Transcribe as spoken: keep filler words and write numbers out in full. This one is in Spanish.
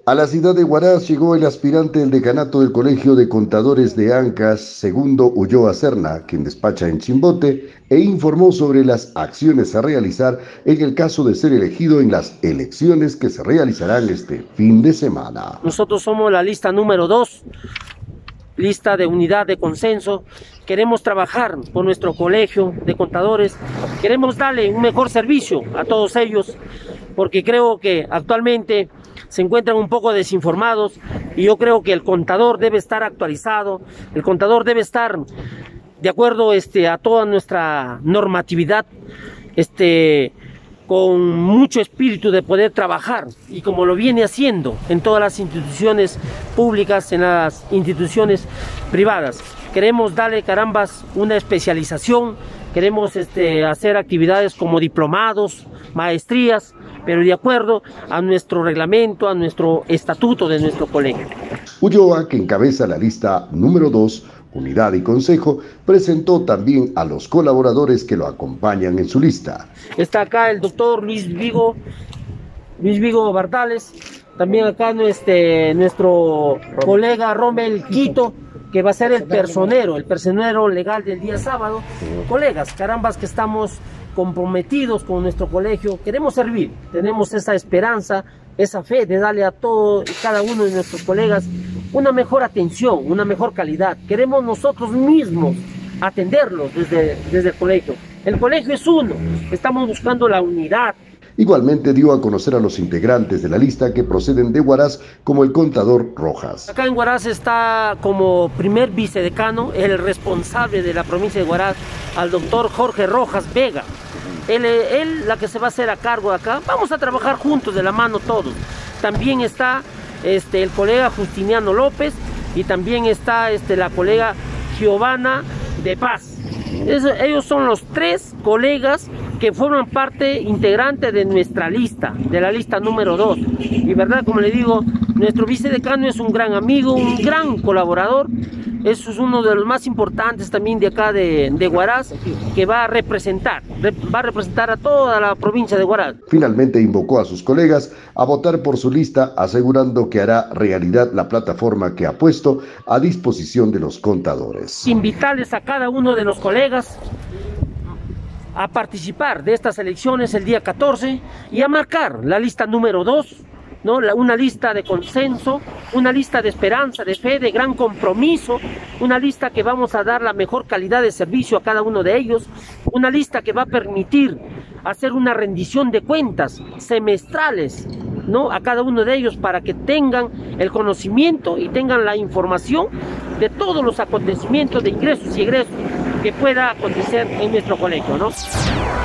A la ciudad de Huaraz llegó el aspirante del decanato del Colegio de Contadores de Ancas, Segundo Ulloa Serna, quien despacha en Chimbote, e informó sobre las acciones a realizar en el caso de ser elegido en las elecciones que se realizarán este fin de semana. Nosotros somos la lista número dos, lista de unidad de consenso. Queremos trabajar por nuestro colegio de contadores, queremos darle un mejor servicio a todos ellos, porque creo que actualmente se encuentran un poco desinformados y yo creo que el contador debe estar actualizado, el contador debe estar de acuerdo este, a toda nuestra normatividad, este, con mucho espíritu de poder trabajar, y como lo viene haciendo en todas las instituciones públicas, en las instituciones privadas. Queremos darle, carambas, una especialización, queremos este, hacer actividades como diplomados, maestrías, pero de acuerdo a nuestro reglamento, a nuestro estatuto de nuestro colegio. Ulloa, que encabeza la lista número dos, Unidad y Consejo, presentó también a los colaboradores que lo acompañan en su lista. Está acá el doctor Luis Vigo, Luis Vigo Bardales, también acá este, nuestro colega Rommel Quito, que va a ser el personero, el personero legal del día sábado. Colegas, carambas, que estamos comprometidos con nuestro colegio, queremos servir, tenemos esa esperanza, esa fe de darle a todo y cada uno de nuestros colegas una mejor atención, una mejor calidad. Queremos nosotros mismos atenderlos desde, desde el colegio. El colegio es uno, estamos buscando la unidad. Igualmente dio a conocer a los integrantes de la lista que proceden de Huaraz, como el contador Rojas. Acá en Huaraz está como primer vicedecano el responsable de la provincia de Huaraz, al doctor Jorge Rojas Vega. Él, él la que se va a hacer a cargo de acá. Vamos a trabajar juntos de la mano todos. También está este, el colega Justiniano López, y también está este, la colega Giovanna de Paz. Eso, ellos son los tres colegas que forman parte integrante de nuestra lista, de la lista número dos. Y verdad, como le digo, nuestro vicedecano es un gran amigo, un gran colaborador. Eso es uno de los más importantes también de acá de, de Huaraz, que va a representar, va a representar a toda la provincia de Huaraz. Finalmente invocó a sus colegas a votar por su lista, asegurando que hará realidad la plataforma que ha puesto a disposición de los contadores. Invitarles a cada uno de los colegas a participar de estas elecciones el día catorce y a marcar la lista número dos, ¿no? Una lista de consenso, una lista de esperanza, de fe, de gran compromiso, una lista que vamos a dar la mejor calidad de servicio a cada uno de ellos, una lista que va a permitir hacer una rendición de cuentas semestrales, ¿no? A cada uno de ellos, para que tengan el conocimiento y tengan la información de todos los acontecimientos de ingresos y egresos que pueda acontecer en nuestro colegio, ¿no?